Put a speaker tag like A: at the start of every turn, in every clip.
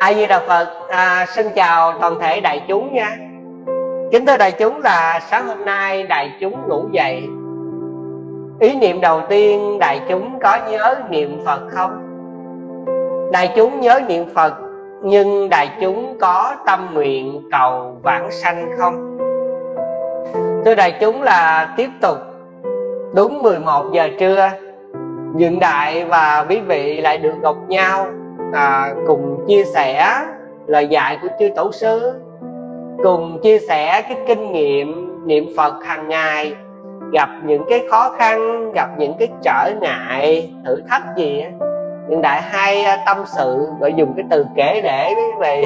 A: A Di Đà Phật. Xin chào toàn thể đại chúng nha. Kính thưa đại chúng, là sáng hôm nay đại chúng ngủ dậy, ý niệm đầu tiên đại chúng có nhớ niệm Phật không? Đại chúng nhớ niệm Phật, nhưng đại chúng có tâm nguyện cầu vãng sanh không? Thưa đại chúng, là tiếp tục đúng 11 giờ trưa, Dượng Đại và quý vị lại được gặp nhau, cùng chia sẻ lời dạy của chư tổ sư, cùng chia sẻ cái kinh nghiệm niệm Phật hàng ngày, gặp những cái khó khăn, gặp những cái trở ngại, thử thách gì á. Dượng Đại hay tâm sự, gọi dùng cái từ kể để quý vị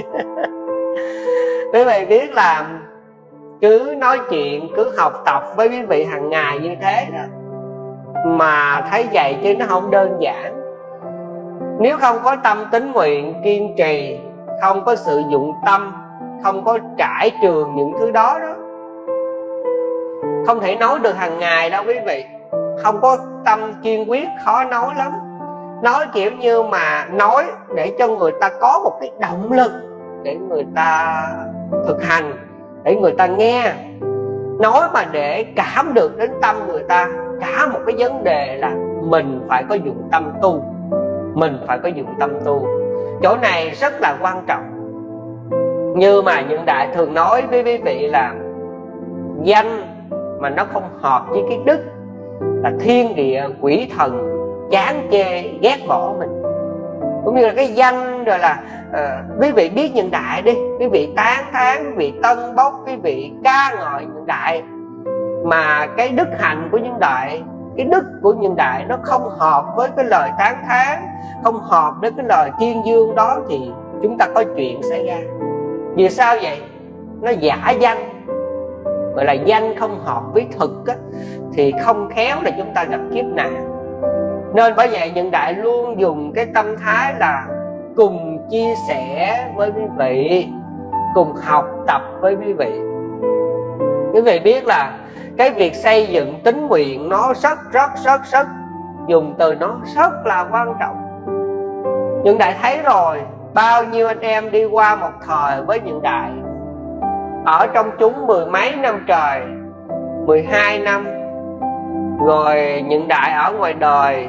A: quý vị biết là cứ nói chuyện, cứ học tập với quý vị hàng ngày như thế đó, mà thấy vậy chứ nó không đơn giản. Nếu không có tâm tín nguyện kiên trì, không có sự dụng tâm, không có trải trường những thứ đó đó, không thể nói được hàng ngày đâu quý vị. Không có tâm kiên quyết khó nói lắm. Nói kiểu như mà nói để cho người ta có một cái động lực để người ta thực hành, để người ta nghe. Nói mà để cảm được đến tâm người ta. Cả một cái vấn đề là mình phải có dụng tâm tu. Mình phải có dụng tâm tu. Chỗ này rất là quan trọng. Như mà Dượng Đại thường nói với quý vị là danh mà nó không hợp với cái đức là thiên địa quỷ thần chán chê ghét bỏ mình. Cũng như là cái danh rồi là quý vị biết Dượng Đại đi, quý vị tán thán, quý vị tân bốc, quý vị ca ngợi Dượng Đại, mà cái đức hạnh của Dượng Đại, cái đức của Dượng Đại nó không hợp với cái lời tán thán, không hợp với cái lời tuyên dương đó, thì chúng ta có chuyện xảy ra. Vì sao vậy? Nó giả danh, gọi là danh không hợp với thực á, thì không khéo là chúng ta gặp kiếp nạn. Nên bởi vậy Dượng Đại luôn dùng cái tâm thái là cùng chia sẻ với quý vị, cùng học tập với quý vị. Quý vị biết là cái việc xây dựng tín nguyện nó rất dùng từ nó rất là quan trọng. Dượng Đại thấy rồi, bao nhiêu anh em đi qua một thời với Dượng Đại, ở trong chúng 10 mấy năm trời, 12 năm. Rồi Dượng Đại ở ngoài đời,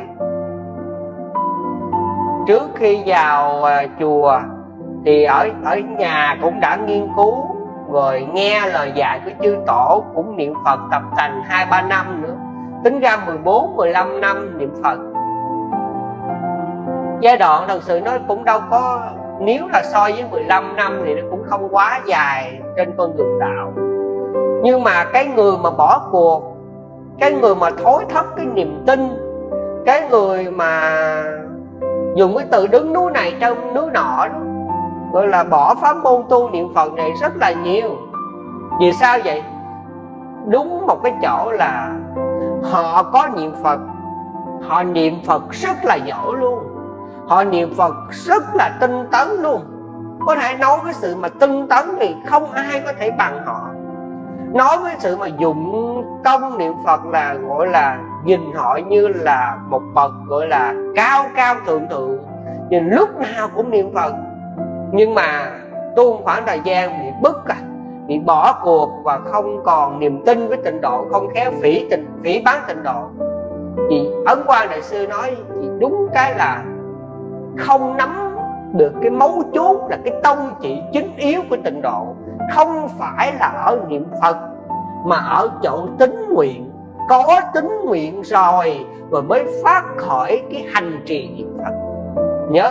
A: trước khi vào chùa thì ở nhà cũng đã nghiên cứu, rồi nghe lời dạy của chư tổ, cũng niệm Phật tập tành 2-3 năm nữa. Tính ra 14-15 năm niệm Phật. Giai đoạn thật sự nó cũng đâu có, nếu là so với 15 năm thì nó cũng không quá dài trên con đường đạo. Nhưng mà cái người mà bỏ cuộc, cái người mà thối thất cái niềm tin, cái người mà dùng cái từ đứng núi này trong núi nọ đó, gọi là bỏ pháp môn tu niệm Phật này rất là nhiều. Vì sao vậy? Đúng một cái chỗ là họ có niệm Phật, họ niệm Phật rất là giỏi luôn, họ niệm Phật rất là tinh tấn luôn. Có thể nói cái sự mà tinh tấn thì không ai có thể bằng họ. Nói với sự mà dụng công niệm Phật là gọi là nhìn họ như là một bậc gọi là cao cao thượng thượng, nhìn lúc nào cũng niệm Phật. Nhưng mà tu một khoảng thời gian bị bức, bị bỏ cuộc và không còn niềm tin với tịnh độ, không khéo phỉ báng tịnh độ. Thì Ấn Quang Đại Sư nói thì đúng cái là không nắm được cái mấu chốt, là cái tông chỉ chính yếu của tịnh độ không phải là ở niệm Phật, mà ở chỗ tín nguyện. Có tín nguyện rồi mới phát khởi cái hành trì niệm Phật. Nhớ,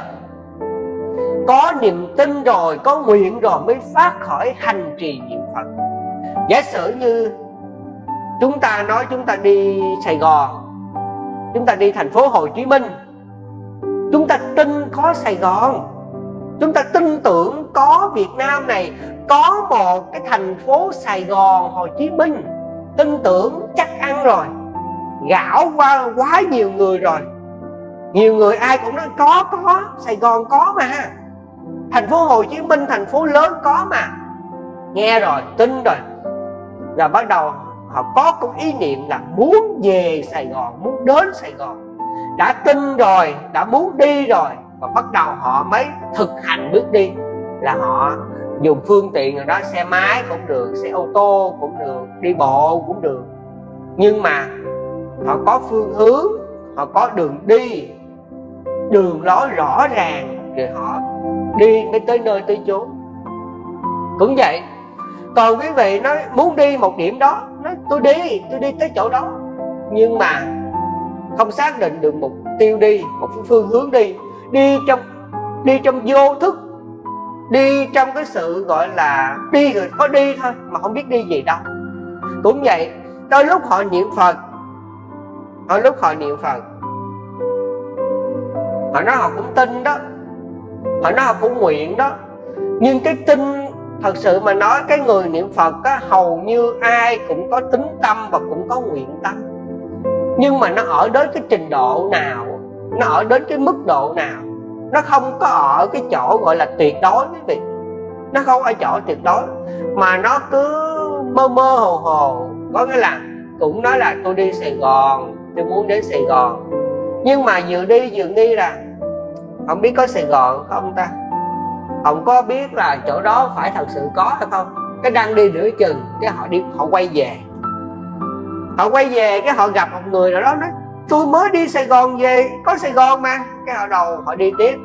A: có niềm tin rồi, có nguyện rồi mới phát khởi hành trì niệm Phật. Giả sử như chúng ta nói chúng ta đi Sài Gòn, chúng ta đi thành phố Hồ Chí Minh, chúng ta tin có Sài Gòn, chúng ta tin tưởng có Việt Nam này, có một cái thành phố Sài Gòn, Hồ Chí Minh, tin tưởng chắc ăn rồi. Gạo qua quá nhiều người rồi, nhiều người ai cũng nói có Sài Gòn có mà, thành phố Hồ Chí Minh thành phố lớn có mà. Nghe rồi, tin rồi, rồi bắt đầu họ có cái ý niệm là muốn về Sài Gòn, muốn đến Sài Gòn. Đã tin rồi, đã muốn đi rồi, và bắt đầu họ mới thực hành bước đi. Là họ dùng phương tiện nào đó, xe máy cũng được, xe ô tô cũng được, đi bộ cũng được, nhưng mà họ có phương hướng, họ có đường đi, đường lối rõ ràng, rồi họ đi mới tới nơi tới chốn. Cũng vậy. Còn quý vị nói muốn đi một điểm đó, nói tôi đi tới chỗ đó, nhưng mà không xác định được mục tiêu đi, một phương hướng đi, đi trong vô thức, đi trong cái sự gọi là đi rồi có đi thôi mà không biết đi gì đâu. Cũng vậy, đôi lúc họ niệm Phật, họ nói họ cũng tin đó, họ nói họ cũng nguyện đó, nhưng cái tin thật sự mà nói, cái người niệm Phật á, hầu như ai cũng có tín tâm và cũng có nguyện tâm, nhưng mà nó ở đến cái trình độ nào, nó ở đến cái mức độ nào, nó không có ở cái chỗ gọi là tuyệt đối quý vị. Nó không ở chỗ tuyệt đối, mà nó cứ mơ mơ hồ hồ. Có nghĩa là cũng nói là tôi đi Sài Gòn, tôi muốn đến Sài Gòn, nhưng mà vừa đi vừa nghi là không biết có Sài Gòn không ta, không có biết là chỗ đó phải thật sự có hay không. Cái đang đi nửa chừng, cái họ quay về. Họ quay về cái họ gặp một người nào đó nói tôi mới đi Sài Gòn về, có Sài Gòn mà. Cái họ đầu họ đi tiếp,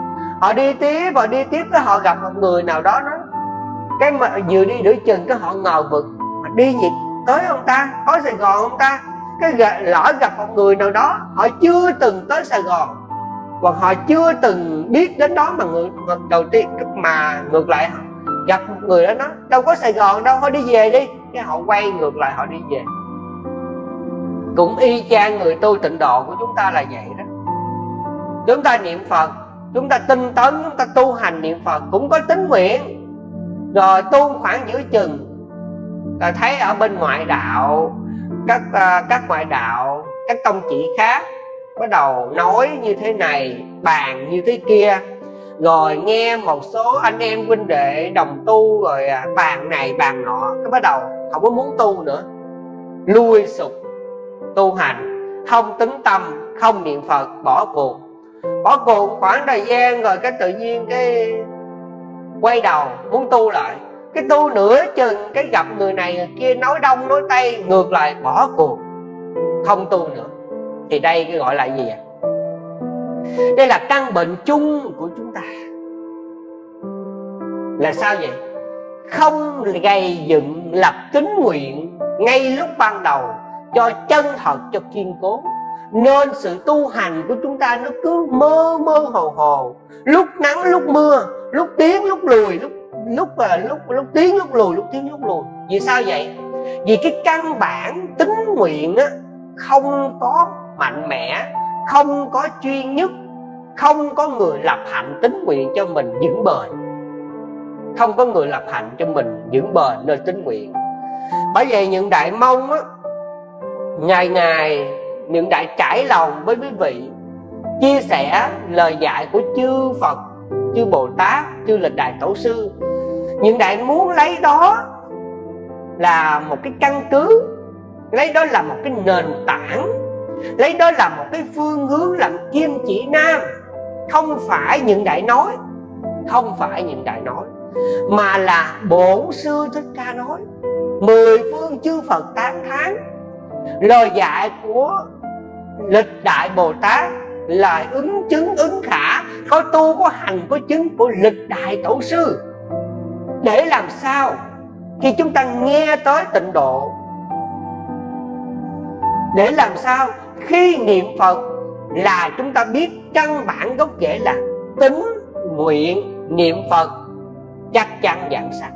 A: cái họ gặp một người nào đó nói, cái mà vừa đi nửa chừng cái họ ngờ vực, mà đi gì tới không ta, có Sài Gòn không ta. Cái lỡ gặp một người nào đó họ chưa từng tới Sài Gòn, hoặc họ chưa từng biết đến đó, mà người đầu tiên mà ngược lại gặp một người đó nói đâu có Sài Gòn đâu, thôi đi về đi. Cái họ quay ngược lại họ đi về. Cũng y chang người tu tịnh độ của chúng ta là vậy đó. Chúng ta niệm Phật, chúng ta tinh tấn, chúng ta tu hành niệm Phật cũng có tín nguyện, rồi tu khoảng giữa chừng rồi thấy ở bên ngoại đạo, các ngoại đạo, các tông chỉ khác bắt đầu nói như thế này, bàn như thế kia, rồi nghe một số anh em huynh đệ đồng tu rồi bàn này bàn nọ, cái bắt đầu không có muốn tu nữa, lui sụp tu hành, không tín tâm, không niệm Phật, bỏ cuộc khoảng thời gian, rồi cái tự nhiên cái quay đầu muốn tu lại. Cái tu nửa chừng cái gặp người này người kia nói đông nói tây, ngược lại bỏ cuộc, không tu nữa. Thì đây cái gọi là gì vậy? Đây là căn bệnh chung của chúng ta. Là sao vậy? Không gây dựng lập tín nguyện ngay lúc ban đầu cho chân thật, cho kiên cố, nên sự tu hành của chúng ta nó cứ mơ mơ hồ hồ, lúc nắng lúc mưa, lúc tiến lúc lùi, lúc tiến lúc lùi, lúc tiến lúc lùi. Vì sao vậy? Vì cái căn bản tín nguyện á không có mạnh mẽ, không có chuyên nhất, không có người lập hạnh tín nguyện cho mình vững bền, không có người lập hạnh cho mình vững bền nơi tín nguyện. Bởi vậy những đại mong á, ngày những đại trải lòng với quý vị, chia sẻ lời dạy của chư Phật, chư Bồ Tát, chư Lịch Đại Tổ sư. Những đại muốn lấy đó là một cái căn cứ, lấy đó là một cái nền tảng, lấy đó là một cái phương hướng làm kim chỉ nam. Không phải những đại nói, mà là Bổn Sư Thích Ca nói, 10 phương chư Phật tán thán. Lời dạy của Lịch Đại Bồ Tát là ứng chứng ứng khả, có tu có hành có chứng của Lịch Đại Tổ sư. Để làm sao khi chúng ta nghe tới tịnh độ, để làm sao khi niệm Phật là chúng ta biết căn bản gốc rễ là tín nguyện niệm Phật chắc chắn vãng sanh.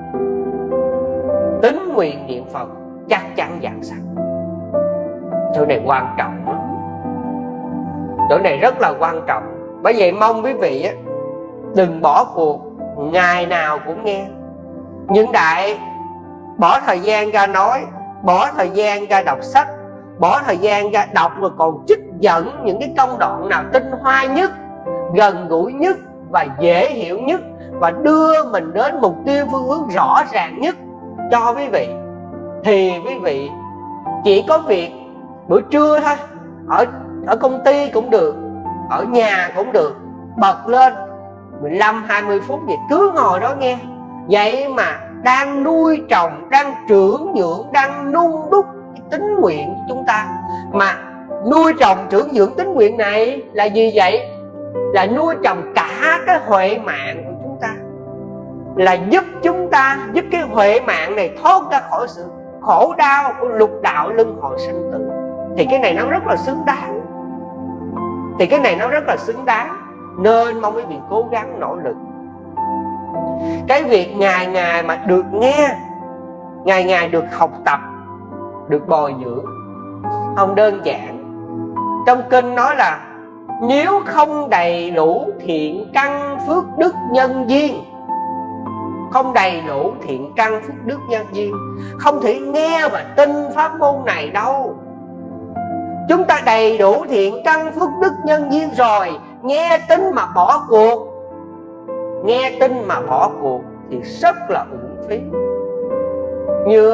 A: Tín nguyện niệm Phật chắc chắn vãng sanh. Chỗ này quan trọng lắm, chỗ này rất là quan trọng. Bởi vậy mong quý vị á, đừng bỏ cuộc, ngày nào cũng nghe. Những đại bỏ thời gian ra nói, bỏ thời gian ra đọc sách, bỏ thời gian ra đọc, rồi còn trích dẫn những cái công đoạn nào tinh hoa nhất, gần gũi nhất và dễ hiểu nhất, và đưa mình đến mục tiêu phương hướng rõ ràng nhất cho quý vị. Thì quý vị chỉ có việc buổi trưa thôi, ở công ty cũng được, ở nhà cũng được, bật lên 15-20 phút vậy, cứ ngồi đó nghe. Vậy mà đang nuôi trồng, đang trưởng dưỡng, đang nung đúc tín nguyện của chúng ta. Mà nuôi trồng trưởng dưỡng tín nguyện này là gì vậy? Là nuôi trồng cả cái huệ mạng của chúng ta, là giúp chúng ta, giúp cái huệ mạng này thoát ra khỏi sự khổ đau của lục đạo luân hồi sinh tử. Thì cái này nó rất là xứng đáng. Thì cái này nó rất là xứng đáng. Nên mong quý vị cố gắng nỗ lực. Cái việc ngày ngày mà được nghe, ngày ngày được học tập, được bồi dưỡng không đơn giản. Trong kinh nói là nếu không đầy đủ thiện căn phước đức nhân duyên, không đầy đủ thiện căn phước đức nhân duyên, không thể nghe và tin pháp môn này đâu. Chúng ta đầy đủ thiện căn phước đức nhân duyên rồi, nghe tin mà bỏ cuộc, nghe tin mà bỏ cuộc thì rất là uổng phí. Như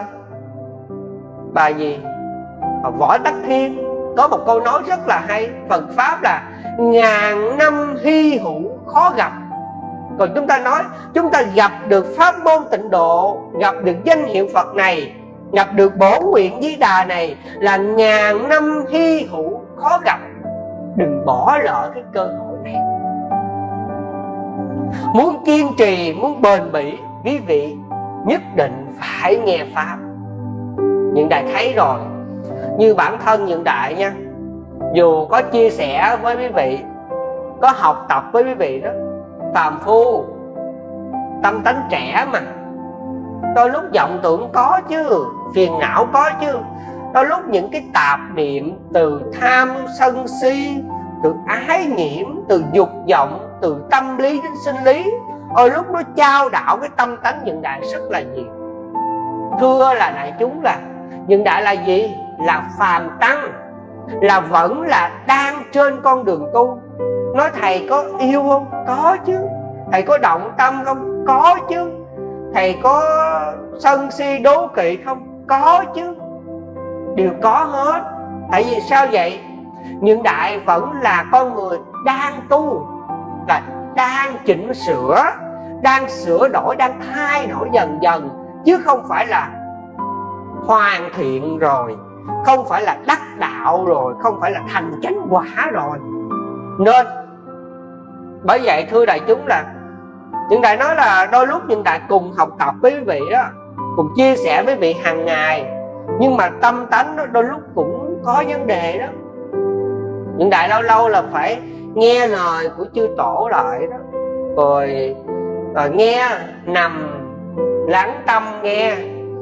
A: bà gì Võ Tắc Thiên có một câu nói rất là hay. Phật pháp là ngàn năm hy hữu khó gặp. Còn chúng ta nói chúng ta gặp được pháp môn tịnh độ, gặp được danh hiệu Phật này, gặp được bổn nguyện Di Đà này là ngàn năm hy hữu khó gặp. Đừng bỏ lỡ cái cơ hội này. Muốn kiên trì, muốn bền bỉ, quý vị nhất định phải nghe pháp. Những đại thấy rồi, như bản thân những đại nha, dù có chia sẻ với quý vị, có học tập với quý vị đó, phàm phu, tâm tánh trẻ mà, đôi lúc vọng tưởng có chứ, phiền não có chứ, đôi lúc những cái tạp niệm từ tham sân si, từ ái nhiễm, từ dục vọng, từ tâm lý đến sinh lý, đôi lúc nó chao đảo cái tâm tánh những đại rất là nhiều. Thưa là đại chúng, là những đại là gì? Là phàm tăng, là vẫn là đang trên con đường tu. Nói thầy có yêu không? Có chứ. Thầy có động tâm không? Có chứ. Thầy có sân si đố kỵ không? Có chứ. Đều có hết. Tại vì sao vậy? Những đại vẫn là con người đang tu, là đang chỉnh sửa, đang sửa đổi, đang thay đổi dần dần, chứ không phải là hoàn thiện rồi, không phải là đắc đạo rồi, không phải là thành chánh quả rồi. Nên bởi vậy thưa đại chúng, là những đại nói là đôi lúc những đại cùng học tập với quý vị đó, cùng chia sẻ với quý vị hàng ngày, nhưng mà tâm tánh đó đôi lúc cũng có vấn đề đó. Những đại lâu lâu là phải nghe lời của chư tổ lại đó, rồi nghe, nằm lắng tâm nghe,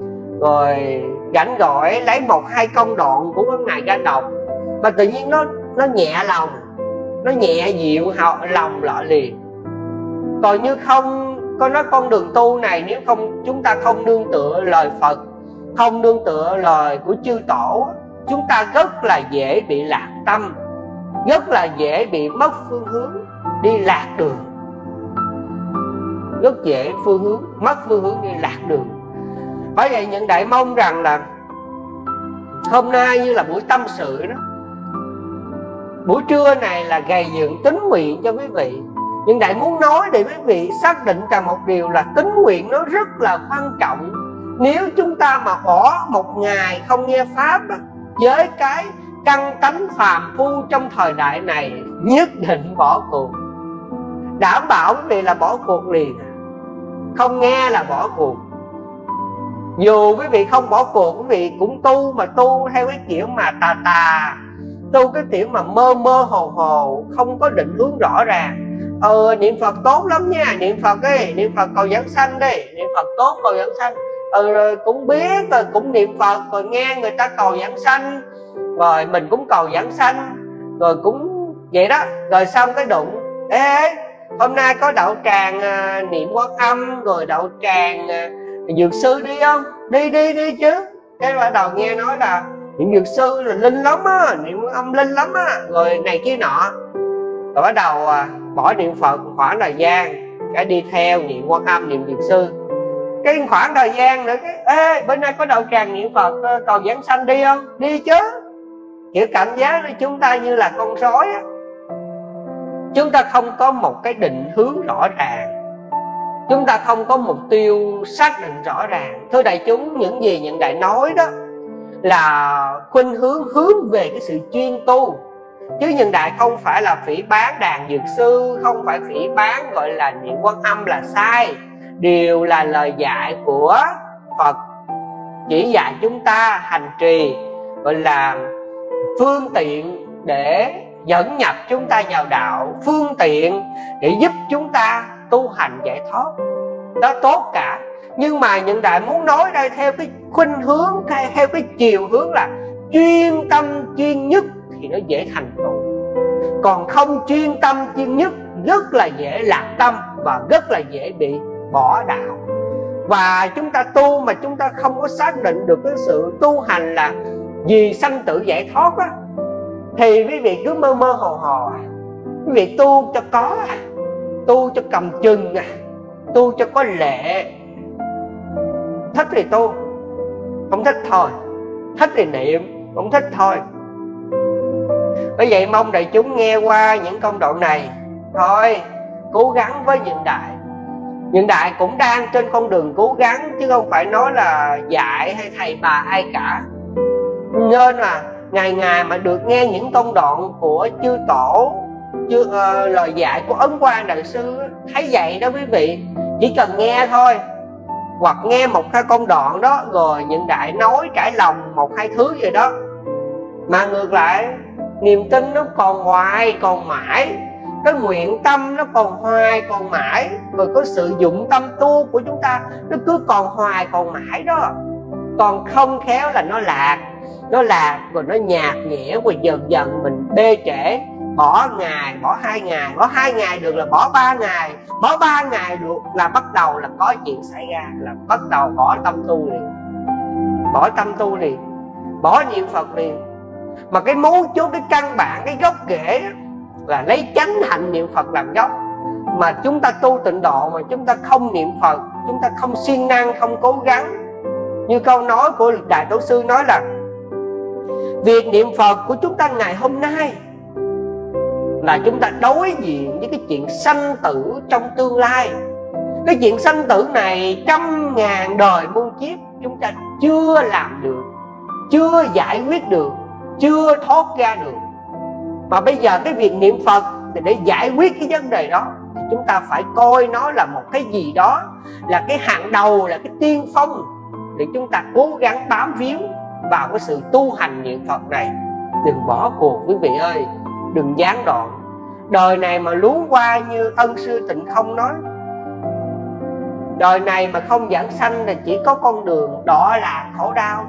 A: rồi rảnh gọi lấy 1-2 công đoạn của cái ngài ra đọc, mà tự nhiên nó nhẹ lòng, nó nhẹ dịu lòng lại liền. Còn như không có nói con đường tu này, nếu không chúng ta không nương tựa lời Phật, không nương tựa lời của chư tổ, chúng ta rất là dễ bị lạc tâm, rất là dễ bị mất phương hướng, đi lạc đường, rất dễ mất phương hướng, đi lạc đường. Bởi vậy những đại mong rằng là hôm nay như là buổi tâm sự đó, buổi trưa này là gầy dựng tín nguyện cho quý vị. Nhưng đại muốn nói để quý vị xác định rằng một điều là tín nguyện nó rất là quan trọng. Nếu chúng ta mà bỏ một ngày không nghe pháp đó, với cái căn tánh phàm phu trong thời đại này, nhất định bỏ cuộc. Đảm bảo quý vị là bỏ cuộc liền, không nghe là bỏ cuộc. Dù quý vị không bỏ cuộc, quý vị cũng tu, mà tu theo cái kiểu mà tà, tu cái kiểu mà mơ hồ hồ, không có định hướng rõ ràng. Niệm Phật tốt lắm nha, niệm Phật ấy, niệm Phật cầu giảng sanh đi, niệm Phật tốt cầu giảng sanh. Rồi cũng biết, rồi cũng niệm Phật, rồi nghe người ta cầu giảng sanh, rồi mình cũng cầu giảng sanh, rồi cũng vậy đó. Rồi xong cái đụng, ê, hôm nay có đậu tràng niệm Quan Âm, rồi đậu tràng dược sư đi không? Đi chứ. Cái bắt đầu nghe nói là niệm dược sư là linh lắm á, niệm Quan Âm linh lắm á, rồi này kia nọ. Rồi bắt đầu bỏ niệm Phật khoảng thời gian, cái đi theo niệm Quan Âm, niệm dược sư. Cái khoảng thời gian nữa cái ê, bên đây có đậu tràng niệm Phật cầu giảng sanh đi không? Đi chứ. Kiểu cảm giác chúng ta như là con sói á. chúng ta không có một cái định hướng rõ ràng, chúng ta không có mục tiêu xác định rõ ràng. Thưa đại chúng, những gì Nhận Đại nói đó là khuynh hướng về cái sự chuyên tu, chứ Nhận Đại không phải là phỉ bán đàn dược sư, không phải phỉ bán gọi là niệm Quan Âm là sai. Đều là lời dạy của Phật, chỉ dạy chúng ta hành trì, gọi là phương tiện để dẫn nhập chúng ta vào đạo, phương tiện để giúp chúng ta tu hành giải thoát. Đó tốt cả. Nhưng mà Nhận Đại muốn nói đây theo cái khuynh hướng, theo cái chiều hướng là chuyên tâm chuyên nhất thì nó dễ thành tựu. Còn không chuyên tâm chuyên nhất rất là dễ lạc tâm và rất là dễ bị bỏ đạo. Và chúng ta tu mà chúng ta không có xác định được cái sự tu hành là vì sanh tử giải thoát á, thì quý vị cứ mơ mơ hồ hồ à. Quý vị tu cho có à, tu cho cầm chừng à, tu cho có lệ. Thích thì tu, không thích thôi. Thích thì niệm, không thích thôi. Bởi vậy mong đại chúng nghe qua những công đoạn này thôi, cố gắng với Nhận Đại. Nhận Đại cũng đang trên con đường cố gắng, chứ không phải nói là dạy hay thầy bà ai cả. Nên là ngày ngày mà được nghe những công đoạn của chư tổ, lời dạy của Ấn Quang Đại Sư, thấy vậy đó quý vị. Chỉ cần nghe thôi, hoặc nghe một hai công đoạn đó rồi Nhận Đại nói trải lòng một hai thứ gì đó, mà ngược lại niềm tin nó còn hoài còn mãi, cái nguyện tâm nó còn hoài còn mãi, rồi có sự dụng tâm tu của chúng ta nó cứ còn hoài còn mãi đó. Còn không khéo là nó lạc rồi nó nhạt nhẽo, rồi dần dần mình bê trễ, bỏ ngày, bỏ 2 ngày, bỏ 2 ngày được là bỏ 3 ngày, bỏ 3 ngày được là bắt đầu là có chuyện xảy ra, là bắt đầu bỏ tâm tu liền, bỏ tâm tu liền, bỏ niệm Phật liền. Mà cái mấu chốt, cái căn bản, cái gốc rễ là lấy chánh hạnh niệm Phật làm gốc. Mà chúng ta tu tịnh độ mà chúng ta không niệm Phật, chúng ta không siêng năng, không cố gắng, như câu nói của Đại Tổ Sư nói là việc niệm Phật của chúng ta ngày hôm nay là chúng ta đối diện với cái chuyện sanh tử trong tương lai. Cái chuyện sanh tử này 100.000 đời muôn kiếp chúng ta chưa làm được, chưa giải quyết được, chưa thoát ra được. Mà bây giờ cái việc niệm Phật thì để giải quyết cái vấn đề đó thì chúng ta phải coi nó là một cái gì đó, là cái hàng đầu, là cái tiên phong để chúng ta cố gắng bám víu vào cái sự tu hành niệm Phật này. Đừng bỏ cuộc quý vị ơi, đừng gián đoạn. Đời này mà luống qua như Ân Sư Tịnh Không nói, đời này mà không giảng sanh là chỉ có con đường đọa lạc khổ đau.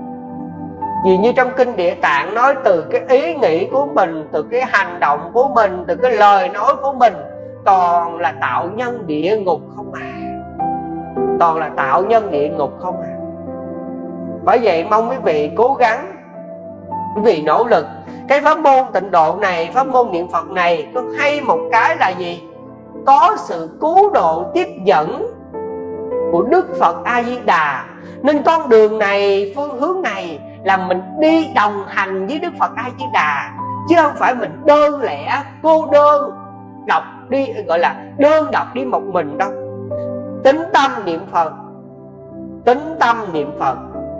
A: Vì như trong Kinh Địa Tạng nói, từ cái ý nghĩ của mình, từ cái hành động của mình, từ cái lời nói của mình, toàn là tạo nhân địa ngục không à. Toàn là tạo nhân địa ngục không à. Bởi vậy mong quý vị cố gắng, quý vị nỗ lực. Cái pháp môn tịnh độ này, pháp môn niệm Phật này có hay một cái là gì? Có sự cứu độ tiếp dẫn của Đức Phật A Di Đà. Nên con đường này, phương hướng này là mình đi đồng hành với Đức Phật A Di Đà, chứ không phải mình đơn lẻ, cô đơn độc đi, gọi là đơn độc đi một mình đâu. Tính tâm niệm Phật, tính tâm niệm Phật,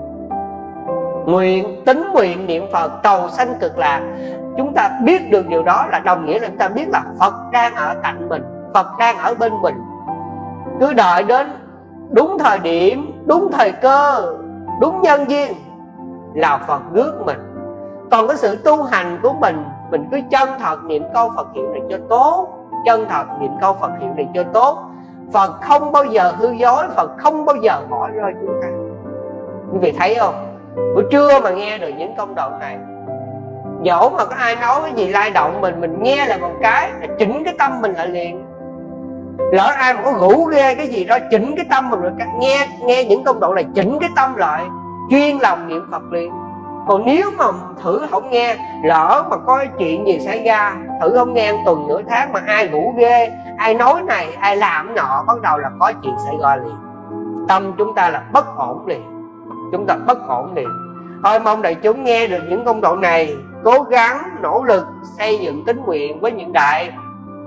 A: tính nguyện niệm Phật, cầu sanh cực lạc. Chúng ta biết được điều đó là đồng nghĩa là chúng ta biết là Phật đang ở cạnh mình, Phật đang ở bên mình. Cứ đợi đến đúng thời điểm, đúng thời cơ, đúng nhân duyên là Phật rước mình. Còn cái sự tu hành của mình cứ chân thật niệm câu Phật hiệu này cho tốt, chân thật niệm câu Phật hiệu này cho tốt. Phật không bao giờ hư dối, Phật không bao giờ bỏ rơi chúng ta. Quý vị thấy không? Buổi trưa mà nghe được những công đoạn này, dẫu mà có ai nói cái gì lay động mình nghe là một cái là chỉnh cái tâm mình lại liền. Lỡ ai mà có rủ ghê cái gì đó, chỉnh cái tâm mình rồi, nghe những công đoạn này chỉnh cái tâm lại, chuyên lòng niệm Phật liền. Còn nếu mà thử không nghe, lỡ mà có chuyện gì xảy ra, thử không nghe 1 tuần nửa tháng mà ai rủ ghê, ai nói này, ai làm nọ, bắt đầu là có chuyện xảy ra liền. Tâm chúng ta là bất ổn liền, chúng ta bất ổn liền. Thôi mong đại chúng nghe được những công đoạn này, cố gắng nỗ lực xây dựng tín nguyện với Nhận Đại,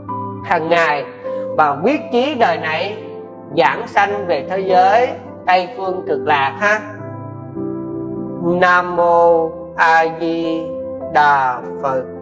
A: hàng ngày và quyết chí đời này giảng sanh về thế giới Tây phương cực lạc ha. Nam mô A Di Đà Phật.